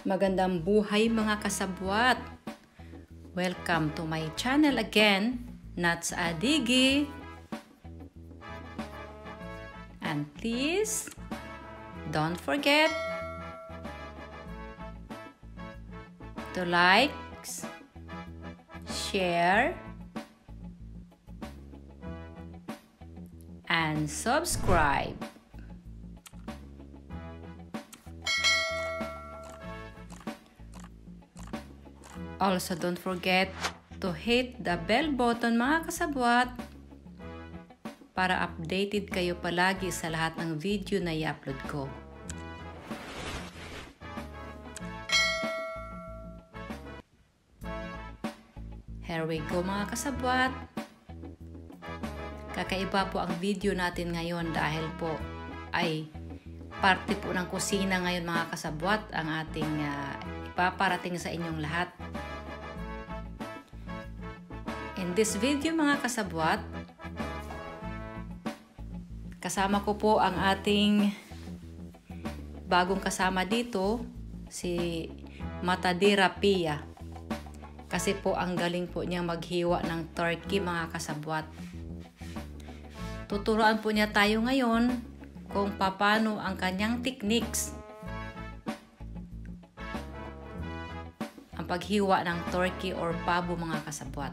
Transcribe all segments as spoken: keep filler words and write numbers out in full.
Magandang buhay mga kasabwat! Welcome to my channel again, Nats Adigi. And please, don't forget to like, share, and subscribe. Also, don't forget to hit the bell button mga kasabwat para updated kayo palagi sa lahat ng video na i-upload ko. Here we go mga kasabwat. Kakaiba po ang video natin ngayon dahil po ay parte po ng kusina ngayon mga kasabwat ang ating uh, ipaparating sa inyong lahat. In this video mga kasabwat, kasama ko po ang ating bagong kasama dito, si Matadira Pia. Kasi po ang galing po niya maghiwa ng turkey mga kasabwat. Tuturuan po niya tayo ngayon kung paano ang kanyang techniques. Ang paghiwa ng turkey or pabo mga kasabwat.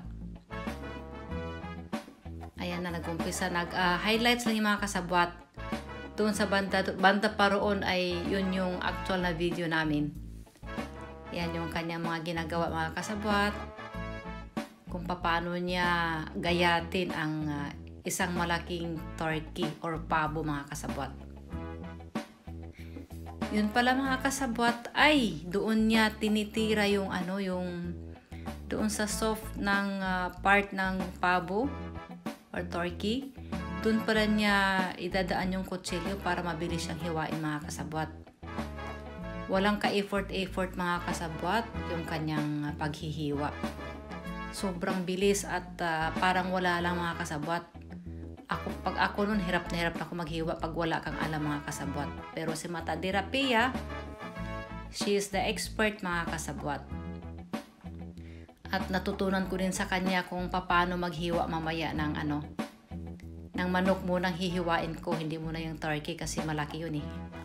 Ayan na, nag-umpisa. Nag-highlights uh, lang yung mga kasabwat. Doon sa banda, banda pa roon ay yun yung actual na video namin. Yan yung kanyang mga ginagawa mga kasabwat. Kung paano niya gayatin ang uh, isang malaking turkey or pabo mga kasabwat. Yun pala mga kasabwat ay doon niya tinitira yung ano, yung doon sa soft ng uh, part ng pabo or turkey, dun pala niya idadaan yung kutsilyo para mabilis siyang hiwain mga kasabwat. Walang ka-effort-effort mga kasabwat yung kanyang paghihiwa. Sobrang bilis at uh, parang wala lang mga kasabwat. Ako, pag ako nun, hirap na hirap na ako maghiwa pag wala kang alam mga kasabwat. Pero si Matadira Pia, she is the expert mga kasabwat. At natutunan ko din sa kanya kung paano maghiwa mamaya ng ano, ng manok munang hihiwain ko, hindi muna yung turkey kasi malaki yun eh.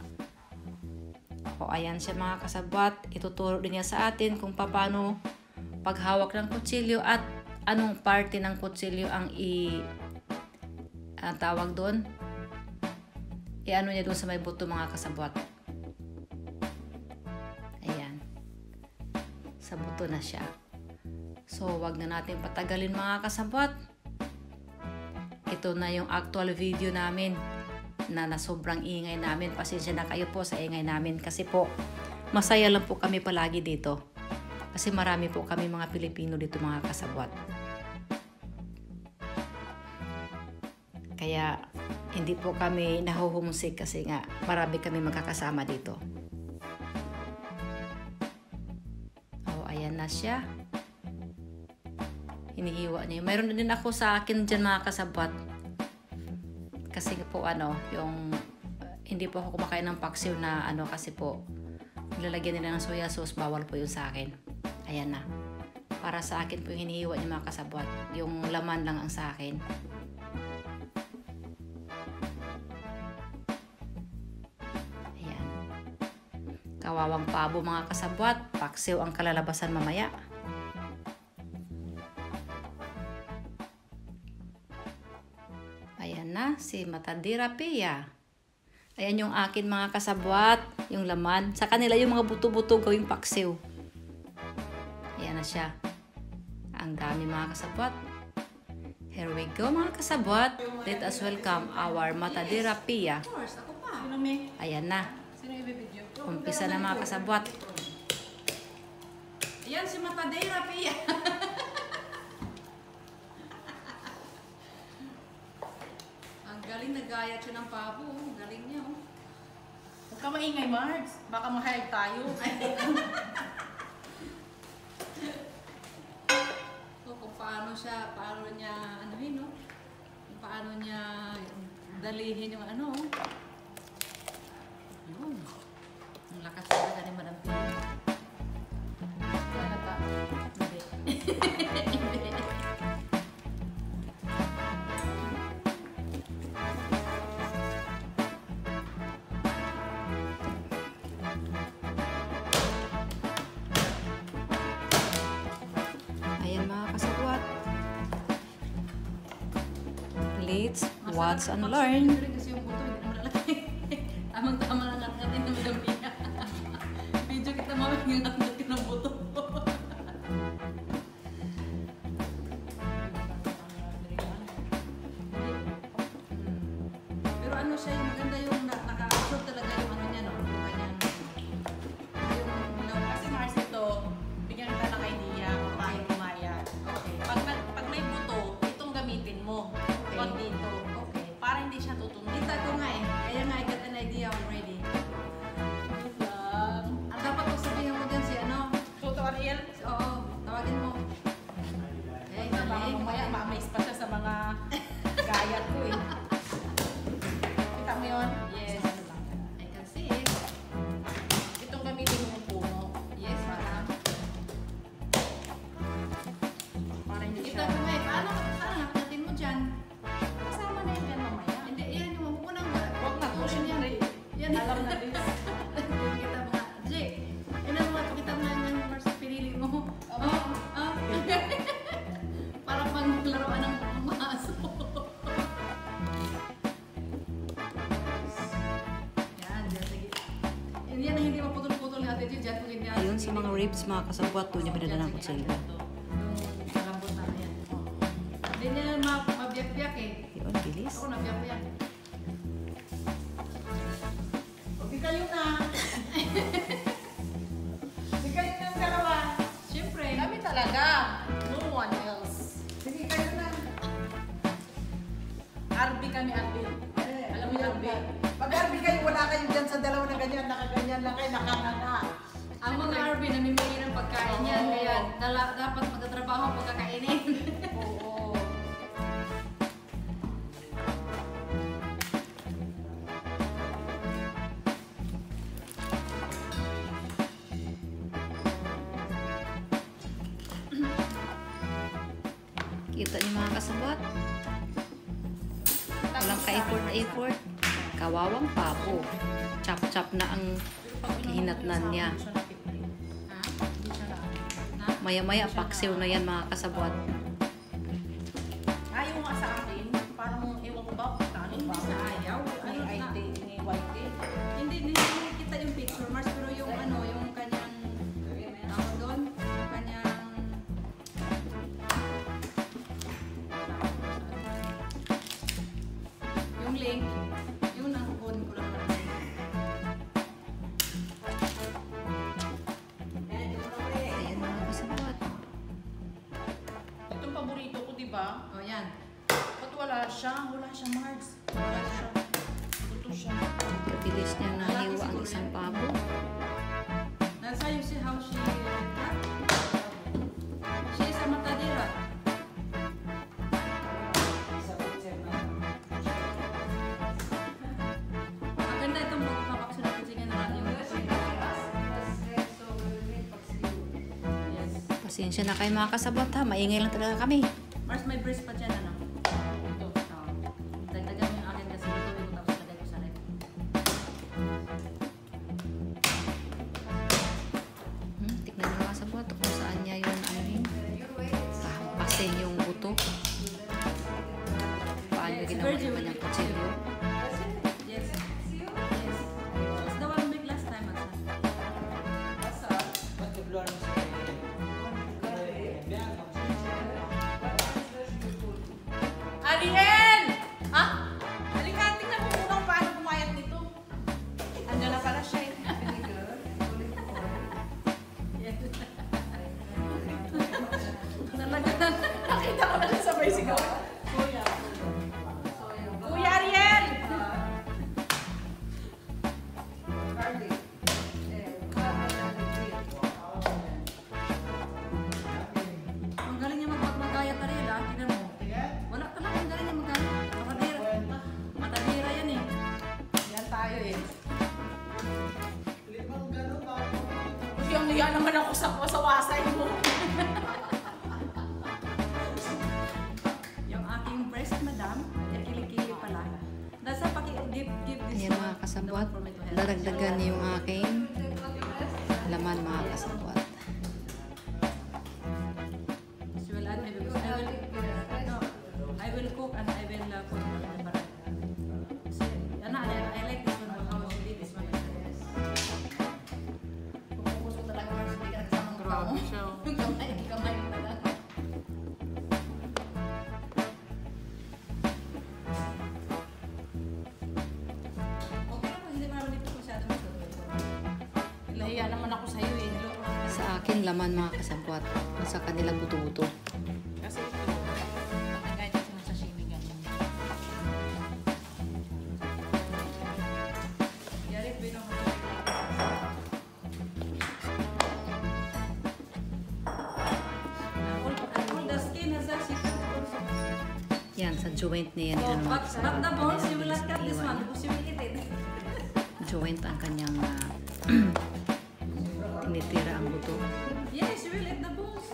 O ayan siya mga kasabwat, ituturo din niya sa atin kung paano paghawak ng kutsilyo at anong parte ng kutsilyo ang i uh, tawag doon. I-ano niya doon sa may buto mga kasabwat. Ayan. Sa buto na siya. So, wag na natin patagalin mga kasabwat. Ito na yung actual video namin na na sobrang ingay namin. Pasensya na kayo po sa ingay namin kasi po masaya lang po kami palagi dito. Kasi marami po kami mga Pilipino dito mga kasabwat. Kaya hindi po kami nahuhumusik kasi nga marami kami magkakasama dito. Oh, ayan na siya. Hinihiwa niya. Mayroon din ako sa akin dyan mga kasabwat. Kasi po ano, yung uh, hindi po ako kumakain ng paksiw na ano kasi po nilalagyan nila ng soya sauce, bawal po yun sa akin. Ayan na. Para sa akin po yung hinihiwa niya mga kasabwat. Yung laman lang ang sa akin. Ayan. Kawawang pabo mga kasabwat. Paksiw ang kalalabasan mamaya. Ayan na, si Matadira Pia. Ayan yung akin mga kasabwat, yung laman. Sa kanila yung mga buto-buto gawing paksiw. Ayan na siya. Ang dami mga kasabwat. Here we go mga kasabwat. Let us welcome our Matadira Pia. Ayan na. Umpisa na mga kasabwat. Ayan si Matadira Pia. Galing na gaya siya ng pabo. Galing niya oh. Huwag ka maingay, Margs. Baka mahayag tayo. So, kung paano siya, paano niya, ano yun, no? Kung paano niya dalihin yung ano. Yun. Ang lakas talaga ni Madam Pia. Watch and learn. Kasi yung buto, hindi naman lalaki. Tamang-tama lang natin na Madam Pia. Video kita mamaya ngat-ngat ng buto. Pero ano siya, yung maganda yung naka-absorb talaga yung ano niya, no? Yung kanyang, yung, yung, kasi Mars ito, bigyan kita ng idea kung paano gumaya. Okay. Pag, pag may buto, itong gamitin mo. Okay. Pag dito. Okay. Para hindi siya tutunog. Kita ko nga eh. Kaya nga, I got an idea already. Wait lang. Ang dapat ko sabihin mo dyan si ano? Tutorial? Oo. Tawagin mo. Eh, baka mamaya ma-amaze pa siya sa mga gayat ko eh. Kita mo yun? Yes. I can see it. Itong gamitin mo yung puno. Yes, madam. Para hindi siya. Kita ko nga eh. Paano? Paano natin mo dyan? Kasama na yun yan mamaya. Hindi, yan yung unang. Huwag na. Pusin yan. Yan. Alam na din. Kita mo nga. Jay, yan ang mga kita mo nga yung Mars pinili mo. Oh, ah. Para pang laruan ng maso. Yan, dyan. Sige. Yan yan ang hindi maputol-putol ni Ate Jay. Dyan kung hindi. Ayun sa mga ribs, mga kasabwat, doon niya pinadala ng kutsilyo. Yung kalambot na yan. Hindi niya ma- mabiyak-biyak eh. Yun, bilis. Ako nabiyak-biyak. Okay kayo na. Sige kayo na ang dalawa. Siyempre. Kami talaga. No one else. Sige kayo na. R B kami, R B. Alam mo yung R B? Pag R B kayo, wala kayo dyan sa dalawa na ganyan, nakaganyan lang kayo, nakanganga. Ang mga R B namimili ng pagkain yan. Kaya dala, dapat magtatrabaho ang pagkakainin. Oo. Kita niyo mga kasabwat. Walang ka-effort-effort. Kawawang pabo. Chop-chop na ang hinatnan niya. Ha? Hindi siya na. Ha? Maya-maya, paksiw na yan mga kasabwat. Ayaw nga sa akin, parang ewan ko ba, kanin Hindi ba? sa ayaw. Ni Ano I na? T, ni White T. Hindi, hindi hindi kita yung picture, Mars, pero yung ano, yung kanyang, tawag doon, yung kanyang, yung link, yun ang kukunin ko lang naman. Ayan mga kasabwat. Itong paborito ko, di ba? O, yan. Ba't wala siya? Wala siya, Mars. Wala siya. Buto siya. Kabilis niya nahiwa ang isang pabo. Nasa you see how she, ha? She is a matadera. Maganda itong magpapakso na kasi nga na yung yes. Pasensya na kayo mga kasabwat ha. Maingay lang talaga kami. Mars, may brace pa dyan, ano? Ito. Oo. Dagdagan mo yung akin kasi lutuin ko tapos lagay ko sa rep. Hmm, tignan niyo mga kasabwat kung saan niya yung ano yun. Pasin yung buto. Paano ginawa yung kanyang kutsilyo. Yes. Yes. It's the one we make last time, Mars. Ariel! Ha? Halika, tingnan mo muna kung paano bumayat nito. Andiyan na pala siya eh. Yes. Talaga. Nakita ko na siya sabay sigaw. Kuya. Kuya Ariel! Ang galing niya mag- magaya Ariel, ah. Tingnan mo. Wala talaga, ang galing niya magaya. Matadira. Matadira yan eh. Yan tayo eh. Hiyang-hiya naman ako sa wasawasay mo. Yung aking breast, madam, yung kilikili pala. Nasa paki-give give this Ayan mga one. kasabwat. The one for me to have. Daragdagan niyo yung aking laman mga kasabwat. She will add maybe. I will, no, I will cook and I will uh, put it in the barat. Grabe siya. oh. Kamay, kamay pa lang. Okay lang, hindi naman dito masyado masyado. Nahiya naman ako sa'yo eh. Sa akin, laman mga kasabwat. Sa kanila buto-buto. Kasi ito, nakagaya kasi ng sashimi ganyan. Yari, pinang all the skin has actually Yan, sa joint niya yan. Oh, Yan, mga but, but kasabwat. the bones, you will Mabilis not cut this iwan. one because you will eat it. Joint ang kanyang ah, tinitira ang buto. Yes, you will eat the bones.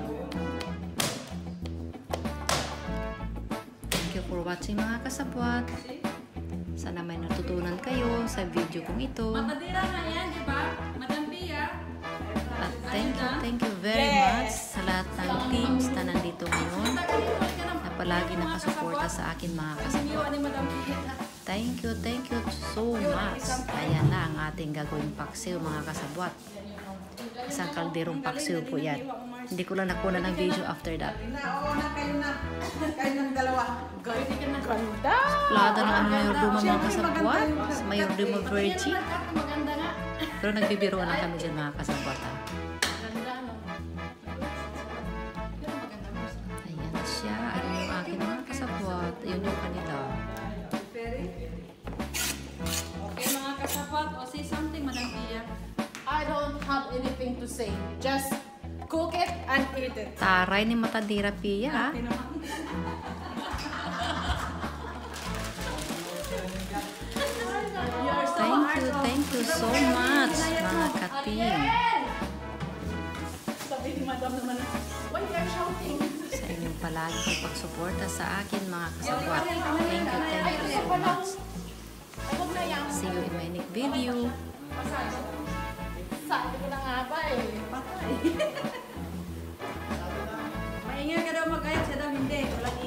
Thank you for watching mga kasabwat. See? Sana may natutunan kayo sa video kong ito. Matadira na yan, di ba? Madam Pia. At thank you, thank you very much sa lahat ng teams na nandito ngayon na palagi nakasuporta sa akin mga kasabwat. Siniwa ni Madam Pia. Thank you, thank you so much. Ayan na ang ating gagawing paksiw mga kasabwat. Isang kalderong paksiw po yan. Hindi ko lang nakuha ng video after that. Oo na, kayo na. Kayo ng dalawa. Pwede ka na. Ganda! Plada ng ano mayordoma mga kasabwat. Sa mayordoma virgin. Maganda nga. Pero nagbibiroan lang kami dyan mga kasabwat. Ha? Ganda, no? Pero maganda mo. Ayan siya. Ayun yung akin mga kasabwat. Ayun yung kanila. Okay, mga kasapot. O, say something, Madam Pia. I don't have anything to say. Just cook it and eat it. Taray ni Matadira Pia ha. You're so Thank hard, you, oh. thank you so much mga ka-team. Sabi ni Madam naman, why you are shouting? Sa inyong palagi pagsuporta sa akin mga kasabwat. Thank you, thank you so much. Huwag na yan. See you in my next video. Sabi ko na nga ba eh. Patay. Maingay ka daw mag-ayat siya daw, hindi. Wala